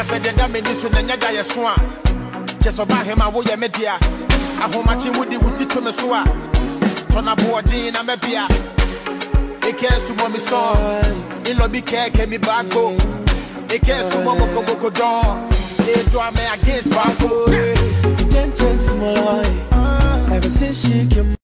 said that many soon and Yaga Swan. Just about him, I will ya media. I hold my chin with the woody to me swa. Turn up boarding, I'm a beer. It cares to mommy song. In lobby care, came me back go. It cares to Momo Coco Dawn. It do I me against Bafo. Can't change my life ever since she came.